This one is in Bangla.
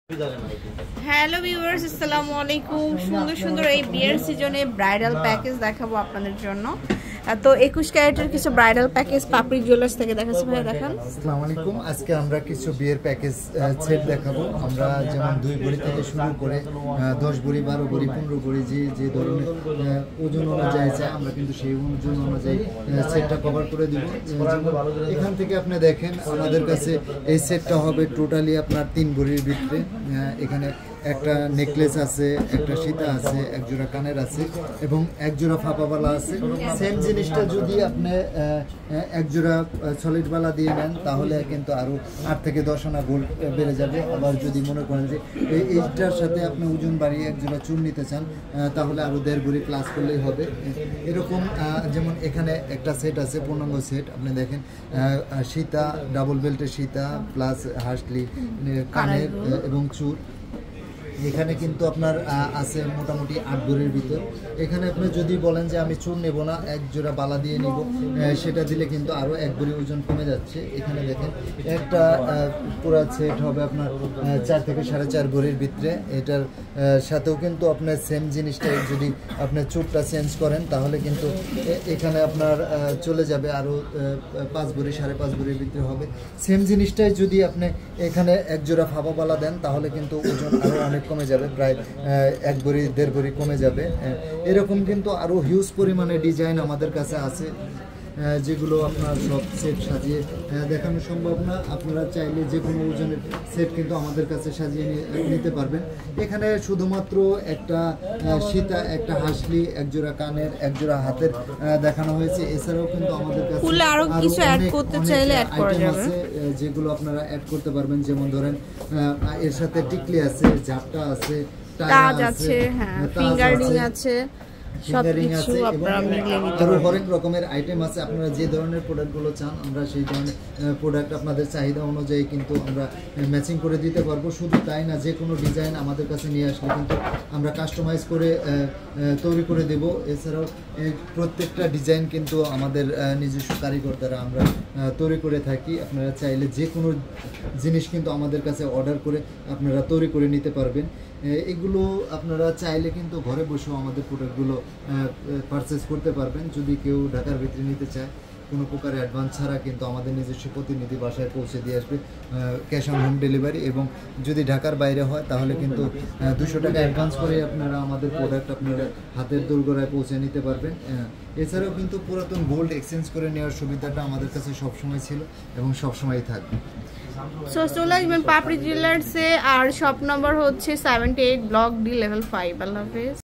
হ্যালো ভিউয়ার্স, আসসালামু আলাইকুম। সুন্দর সুন্দর এই বিয়ের সিজনে ব্রাইডাল প্যাকেজ দেখাবো আপনাদের জন্য। তো 21 ক্যারেটের কিছু ব্রাইডাল প্যাকেজ পাপড়ি জুয়েলার্স থেকে দেখাচ্ছি। ভাই দেখান। আসসালামু আলাইকুম। আজকে আমরা কিছু বিয়ের প্যাকেজ সেট দেখাবো। আমরা যেমন 2 ভরি থেকে শুরু করে 10 ভরি, 12 ভরি, 15 ভরি যে ধরনের ওজন অনুযায়ী চাই আমরা কিন্তু সেই ওজন অনুযায়ী সেটটা কভার করে দিব। এখান থেকে আপনি দেখেন আমাদের কাছে এই সেটটা হবে টোটালি আপনার 3 ভরির ভিতরে। এখানে একটা নেকলেস আছে, একটা সীতা আছে, এক জোড়া কানের আছে এবং এক জোড়া ফাঁপাবালা আছে। সেম জিনিসটা যদি আপনি এক জোড়া সলিড বালা দিয়ে নেন তাহলে কিন্তু আরো 8 থেকে 10 আনা গোল্ড বেড়ে যাবে। আবার যদি মনে করেন যে এইটার সাথে আপনি ওজন বাড়িয়ে এক জোড়া চুন নিতে চান তাহলে আরো 1.5 ভরি প্লাস করলেই হবে। এরকম যেমন এখানে একটা সেট আছে, পূর্ণাঙ্গ সেট। আপনি দেখেন সীতা, ডাবল বেল্টের সীতা প্লাস হাসলি, কানের এবং চুর। এখানে কিন্তু আপনার আছে মোটামুটি 8 ভরির ভিতর। এখানে আপনি যদি বলেন যে আমি চুন নেব না, এক জোড়া বালা দিয়ে নিব, সেটা দিলে কিন্তু আরও 1 ভরি ওজন কমে যাচ্ছে। এখানে দেখেন একটা পুরো সেট হবে আপনার 4 থেকে 4.5 ভরির ভিতরে। এটার সাথেও কিন্তু আপনার সেম জিনিসটাই যদি আপনি চুটটা চেঞ্জ করেন তাহলে কিন্তু এখানে আপনার চলে যাবে আরও 5 ভরি, 5.5 ভরির ভিতরে হবে। সেম জিনিসটাই যদি আপনি এখানে এক জোড়া ফাঁপাবালা দেন তাহলে কিন্তু ওজন আরও অনেক কমে যাবে, প্রায় 1 ভরি 1.5 ভরি কমে যাবে। এরকম কিন্তু আরো হিউজ পরিমাণে ডিজাইন আমাদের কাছে আছে যেগুলো আপনার সব সেট সাজিয়ে দেখানো সম্ভব না। আপনারা চাইলে যে কোনো ওজনের সেট কিন্তু আমাদের কাছে সাজিয়ে নিতে পারবেন। এখানে শুধুমাত্র একটা সীতা, একটা হাসলি, এক জোড়া কানের, এক জোড়া হাতের দেখানো হয়েছে। এছাড়াও কিন্তু আমাদের কাছে আরো কিছু অ্যাড করতে চাইলে অ্যাড করা যাবে, যেগুলো আপনারা অ্যাড করতে পারবেন। যেমন ধরেন এর সাথে টিকলি আছে, ঝাপটা আছে, তাজ আছে, হ্যাঁ, ফিঙ্গার রিং আছে, সবকিছু আপনারা মিলিয়ে নিতে পারবেন। হরেক রকমের আইটেম আছে। আপনারা যে ধরনের প্রোডাক্টগুলো চান আমরা সেই ধরনের প্রোডাক্ট আপনাদের চাহিদা অনুযায়ী কিন্তু আমরা ম্যাচিং করে দিতে পারবো। শুধু তাই না, যে কোনো ডিজাইন আমাদের কাছে নিয়ে আসলে কিন্তু আমরা কাস্টমাইজ করে তৈরি করে দেব। এছাড়াও প্রত্যেকটা ডিজাইন কিন্তু আমাদের নিজস্ব কারিগর দ্বারা আমরা তৈরি করে থাকি। আপনারা চাইলে যে কোনো জিনিস কিন্তু আমাদের কাছে অর্ডার করে আপনারা তৈরি করে নিতে পারবেন। এগুলো আপনারা চাইলে কিন্তু ঘরে বসেও আমাদের প্রোডাক্টগুলো পারচেস করতে পারবেন। যদি কেউ ঢাকার ভিতরে নিতে চায় কোনো প্রকার অ্যাডভান্স ছাড়া কিন্তু আমাদের নিজস্ব প্রতিনিধি বাসায় পৌঁছে দিয়ে আসবে, ক্যাশ অন হোম ডেলিভারি। এবং যদি ঢাকার বাইরে হয় তাহলে কিন্তু 200 টাকা অ্যাডভান্স করে আপনারা আমাদের প্রোডাক্ট আপনারা হাতের দোরগোড়ায় পৌঁছে নিতে পারবেন। এছাড়াও কিন্তু পুরাতন গোল্ড এক্সচেঞ্জ করে নেওয়ার সুবিধাটা আমাদের কাছে সবসময় ছিল এবং সবসময়ই থাকবে। সো চলে আসবেন পাপড়ি জুয়েলার্সে। আর শপ নম্বর হচ্ছে 78 ব্লক ডি লেভেল 5। আল্লাহ হাফেজ।